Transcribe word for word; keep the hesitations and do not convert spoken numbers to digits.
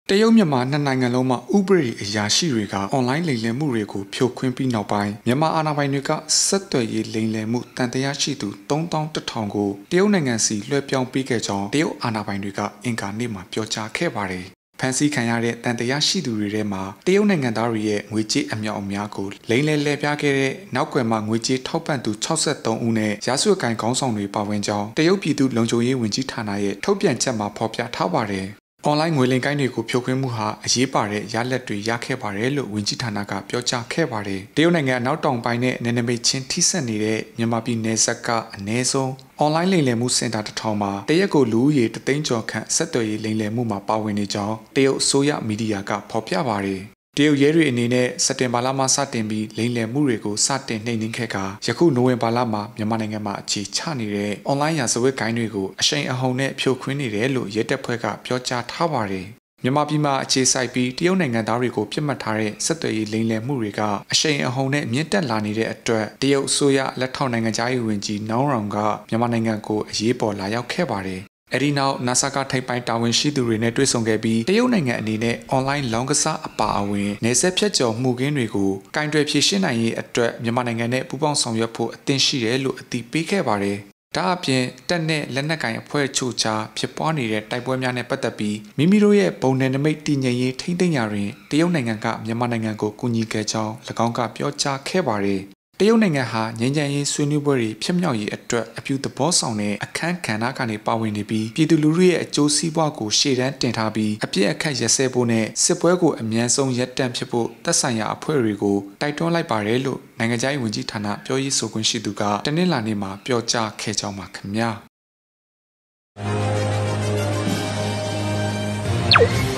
တရုတ်မြန်မာနှစ်နိုင်ငံလုံးမှာဥပဒေအရာရှိတွေကအွန်လိုင်းလိမ်လည်မှုတွေကိုဖြိုခွင်းပြီးနောက်ပိုင်းမြန်မာအာဏာပိုင်တွေကဆက်သွယ်ရေးလိမ်လည်မှုတန်တရားရှိသူသုံးသောင်းတစ်ထောင်ကိုတရုတ်နိုင်ငံစီလွှဲပြောင်းပေးခဲ့ကြောင်းတရုတ်အာဏာပိုင်တွေကအင်ကာနေ့မှာပြောကြားခဲ့ပါတယ်။ဖန်ဆီးခံရတဲ့တန်တရားရှိသူတွေထဲမှာတရုတ်နိုင်ငံသားတွေရဲ့ငွေကြေးအမြောက်အများကိုလိမ်လည်လှည့်ပြားခဲ့တဲ့နောက်ွယ်မှာငွေကြေးထောက်ပံ့သူ၆၃ဦးနဲ့ရာဇဝတ်ကိုင်ခေါင်းဆောင်တွေပါဝင်ကြောင်းတရုတ်ပြည်သူ့လုံခြုံရေးဝန်ကြီးဌာနရဲ့ထုတ်ပြန်ချက်မှာဖော်ပြထားပါတယ်။အွန်လိုင်းငွေလိမ်ကိုင်းတွေကိုဖြိုခွင်းမှုဟာအရေးပါတဲ့ရလက်တွေရခဲ့ပါတယ်လို့ဝန်ကြီးဌာနကပြောကြားခဲ့ပါတယ်။တရုတ်နိုင်ငံအနောက်တောင်ပိုင်းနဲ့နယ်နိမိတ်ချင်းထိစပ်နေတဲ့မြန်မာပြည်နယ်စပ်ကအနည်းဆုံးအွန်လိုင်းလိမ်လည်မှုစင်တာတစ်ထောင်မှာတရက်ကိုလူဦးရေတသိန်းကျော်ခန့်ဆက်သွယ်ရေးလိမ်လည်မှုမှာပါဝင်နေကြောင်းတရုတ်အစိုးရမီဒီယာကဖော်ပြပါတယ်။တရုတ်ရဲတွေအနေနဲ့စက်တင်ဘာလမှစတင်ပြီးလိမ်လည်မှုတွေကိုစတင်နှိမ်နင်းခဲ့ကယခုနိုဝင်ဘာလမှာမြန်မာနိုင်ငံမှာအခြေချနေတဲ့အွန်လိုင်းရာဇဝတ်ဂိုဏ်းတွေကိုအရှိန်အဟုန်နဲ့ဖြိုခွင်းနေတယ်လို့ရဲတပ်ဖွဲ့ကပြောကြားထားပါတယ်။မြန်မာပြည်မှာအခြေစိုက်ပြီးတရုတ်နိုင်ငံသားတွေကိုပြစ်မှတ်ထားတဲ့ဆက်သွယ်ရေးလိမ်လည်မှုတွေကအရှိန်အဟုန်နဲ့မြင့်တက်လာနေတဲ့အတွက်တရုတ်အစိုးရလက်ထောက်နိုင်ငံသားရေးဝန်ကြီးနောင်ရောင်ကမြန်မာနိုင်ငံကိုအရေးပေါ်လာရောက်ခဲ့ပါတယ်။အဲဒီနောက် NASA ကထိပ်ပိုင်းတာဝန်ရှိသူတွေနဲ့တွေ့ဆုံခဲ့ပြီးတရုတ်နိုင်ငံအနေနဲ့အွန်လိုင်းလောင်းကစားအပါအဝင်နယ်စပ်ဖြတ်ကျော်မှုကင်းတွေကိုကင်တွယ်ဖြေရှင်းနိုင်ရေးအတွက်မြန်မာနိုင်ငံနဲ့ပူးပေါင်းဆောင်ရွက်ဖို့အသင့်ရှိတယ်လို့အတည်ပြုခဲ့ပါတယ်။ဒါအပြင်တက်နဲ့လက်နက်ကင်အဖွဲ့ချို့ချဖြစ်ပွားနေတဲ့တိုက်ပွဲများနဲ့ပတ်သက်ပြီးမိမိတို့ရဲ့ဘုံနယ်နိမိတ်တည်ငြိမ်ရေးထိန်းသိမ်းရာတွင်တရုတ်နိုင်ငံကမြန်မာနိုင်ငံကိုကူညီခဲ့ကြောင်း၎င်းကပြောကြားခဲ့ပါတယ်။တရုတ်နိုင်ငံဟာငြိမ်းချမ်းရေးဆွေးနွေးပွဲတွေဖြစ်မြောက်ရေးအတွက်အပြုသဘောဆောင်တဲ့အခမ်းကဏ္ဍကနေပါဝင်နေပြီးပြည်သူလူထုရဲ့အကျိုးစီးပွားကိုရှေ့တန်းတင်ထားပြီးအပြည့်အခက်ရစဲဖို့နဲ့စစ်ပွဲကိုအမြန်ဆုံးရပ်တန့်ဖြစ်ဖို့သက်ဆိုင်ရာအဖွဲ့တွေကိုတိုက်တွန်းလိုက်ပါတယ်လို့နိုင်ငံခြားရေးဝန်ကြီးဌာနပြောရေးဆိုခွင့်ရှိသူကတနင်္လာနေ့မှာပြောကြားခဲ့ကြောင်းပါခင်ဗျာ